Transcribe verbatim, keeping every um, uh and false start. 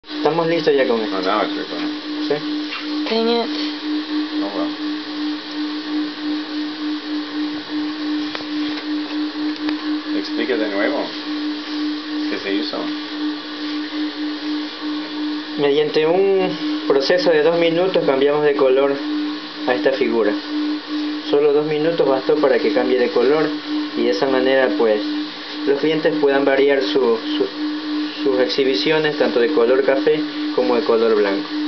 Estamos listos ya con esto. Oh, now it's recording. ¿Sí? Dang it. Oh well. Explique de nuevo. ¿Qué se hizo? Mediante un proceso de dos minutos cambiamos de color a esta figura. Solo dos minutos bastó para que cambie de color y de esa manera pues los clientes puedan variar su, su, sus exhibiciones tanto de color café como de color blanco.